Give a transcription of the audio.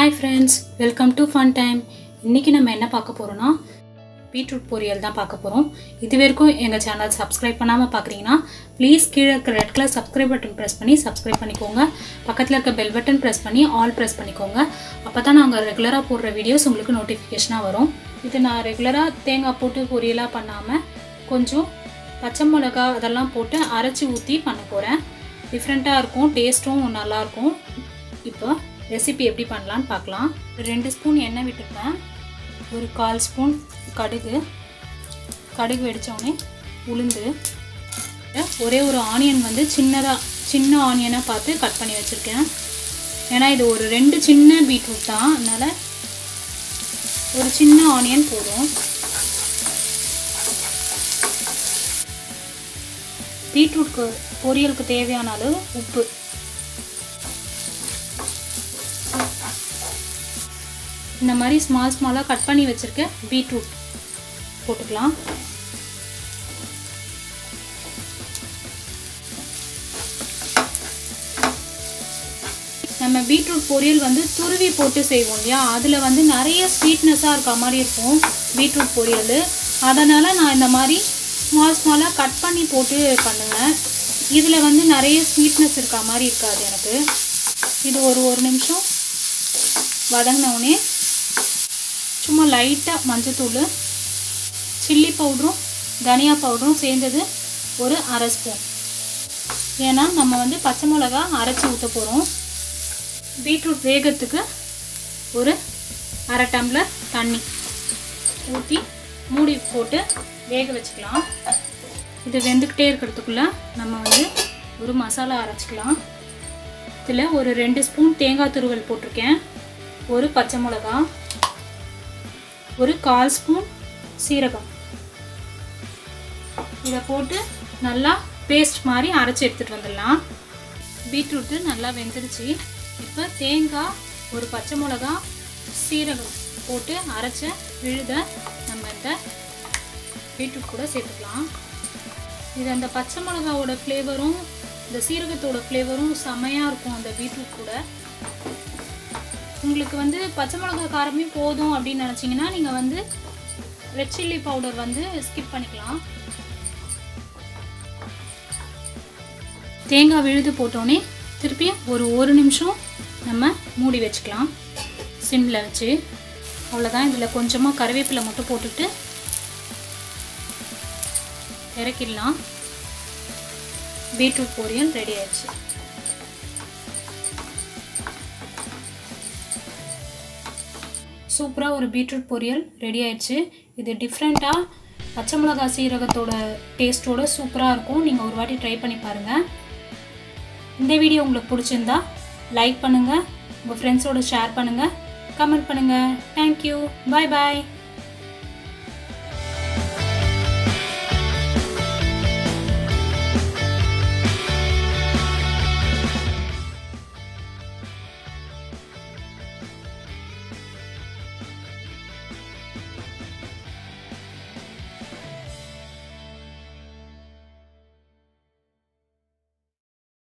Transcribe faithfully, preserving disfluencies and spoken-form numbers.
Hi friends, welcome to Fun Time. இன்னைக்கு நம்ம என்ன பார்க்க போறோம்னா பீட்ரூட் பொரியல் தான் பார்க்க போறோம். இதுவரைக்கும் எங்க சேனல் சப்ஸ்கிரைப் பண்ணாம பார்க்கறீங்கன்னா ப்ளீஸ் கீழ இருக்க red colour subscribe button press பண்ணி சப்ஸ்கிரைப் பண்ணிக்கோங்க. பக்கத்துல இருக்க பெல் பட்டன் பிரஸ் பண்ணி ஆல் பிரஸ் பண்ணிக்கோங்க. அப்பதான் நாங்க ரெகுலரா போடுற வீடியோஸ் உங்களுக்கு நோட்டிஃபிகேஷனா வரும். இது நான் ரெகுலரா தேங்காய் போட்டு பொரியலா பண்ணாம கொஞ்சம் பச்சை மிளகாய் அதெல்லாம் போட்டு அரைச்சி ஊத்தி பண்ண போறேன். டிஃபரெண்டா இருக்கும், டேஸ்டும் நல்லா இருக்கும். இப்போ ரெசிபி எப்படி பண்ணலாம்னு பார்க்கலாம். ரெண்டு ஸ்பூன் எண்ணெய் விட்டுப்பேன். ஒரு கால் ஸ்பூன் கடுகு கடுகு வெடித்தோடனே உளுந்து, ஒரே ஒரு ஆனியன் வந்து சின்னதாக சின்ன ஆனியனாக பார்த்து கட் பண்ணி வச்சுருக்கேன். ஏன்னா இது ஒரு ரெண்டு சின்ன பீட்ரூட் தான், அதனால் ஒரு சின்ன ஆனியன் போதும். பீட்ரூட்க்கு பொரியலுக்கு தேவையான அளவு உப்பு, இந்த மாதிரி ஸ்மால் ஸ்மாலாக கட் பண்ணி வச்சுருக்க பீட்ரூட் போட்டுக்கலாம். நம்ம பீட்ரூட் பொரியல் வந்து துருவி போட்டு செய்வோம் இல்லையா, அதில் வந்து நிறைய ஸ்வீட்னஸாக இருக்க மாதிரி இருக்கும் பீட்ரூட் பொரியல். அதனால் நான் இந்த மாதிரி ஸ்மால் ஸ்மாலாக கட் பண்ணி போட்டு பண்ணுவேன். இதில் வந்து நிறைய ஸ்வீட்னஸ் இருக்க மாதிரி இருக்காது எனக்கு. இது ஒரு ஒரு நிமிஷம் வதங்கினவுடனே சும்மா லைட்டாக மஞ்சத்தூள், சில்லி பவுடரும் தனியா பவுடரும் சேர்ந்தது ஒரு அரை ஸ்பூன். ஏன்னா நம்ம வந்து பச்சை மிளகா அரைச்சி ஊற்ற போகிறோம். பீட்ரூட் வேகத்துக்கு ஒரு அரை டம்ளர் தண்ணி ஊற்றி மூடி போட்டு வேக வச்சுக்கலாம். இது வெந்துக்கிட்டே இருக்கிறதுக்குள்ளே நம்ம வந்து ஒரு மசாலா அரைச்சிக்கலாம். இதில் ஒரு ரெண்டு ஸ்பூன் தேங்காய் துருவல் போட்டிருக்கேன், ஒரு பச்சை மிளகா, ஒரு கால் ஸ்பூன் சீரகம். இதை போட்டு நல்லா பேஸ்ட் மாதிரி அரைச்சி எடுத்துகிட்டு வந்துடலாம். பீட்ரூட்டு நல்லா வெந்துருச்சு. இப்போ தேங்காய், ஒரு பச்சை மிளகா, சீரகம் போட்டு அரைச்ச விழுத நம்ம இந்த பீட்ரூட் கூட சேர்த்துக்கலாம். இது அந்த பச்சை மிளகாவோட ஃப்ளேவரும் இந்த சீரகத்தோட ஃப்ளேவரும் செமையாக இருக்கும் அந்த பீட்ரூட் கூட. உங்களுக்கு வந்து பச்சை மிளகா காரமே போதும் அப்படின்னு நினச்சிங்கன்னா நீங்கள் வந்து ரெட் சில்லி பவுடர் வந்து ஸ்கிப் பண்ணிக்கலாம். தேங்காய் விழுது போட்டோன்னே திருப்பி ஒரு ஒரு நிமிஷம் நம்ம மூடி வச்சுக்கலாம் சிம்மில் வச்சு. அவ்வளோதான். இதில் கொஞ்சமாக கருவேப்பிலை மட்டும் போட்டுட்டு இறக்கிடலாம். பீட்ரூட் பொரியல் ரெடி ஆயிடுச்சு. சூப்பராக ஒரு பீட்ரூட் பொரியல் ரெடி ஆயிடுச்சு. இது டிஃப்ரெண்ட்டாக பச்சை மிளகாய் சீரகத்தோட டேஸ்ட்டோட சூப்பராக இருக்கும். நீங்கள் ஒரு வாட்டி ட்ரை பண்ணி பாருங்கள். இந்த வீடியோ உங்களுக்கு பிடிச்சிருந்தா லைக் பண்ணுங்கள், உங்கள் ஃப்ரெண்ட்ஸோடு ஷேர் பண்ணுங்கள், கமெண்ட் பண்ணுங்கள். தேங்க்யூ, பாய் பாய்.